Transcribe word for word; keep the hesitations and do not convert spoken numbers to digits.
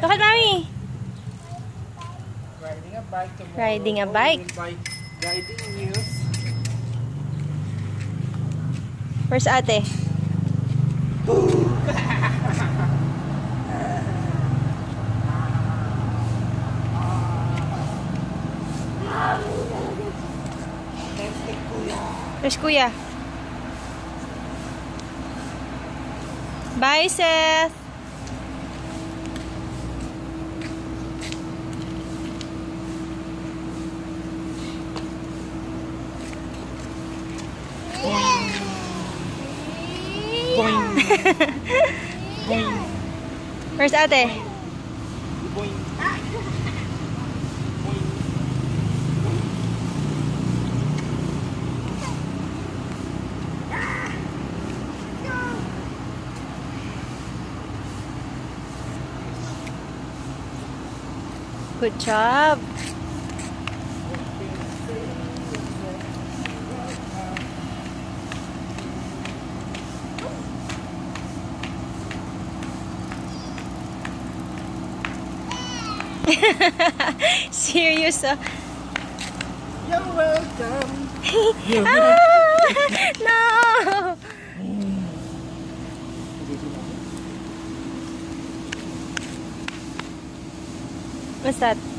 Look at mommy. Riding a bike tomorrow. Riding a bike. Riding news. Where's ate? Where's kuya? Bye, Seth. Boing. Boing. Where's ate? Boing. Good job. Serious, oh. You're welcome. Ah, no. What's that?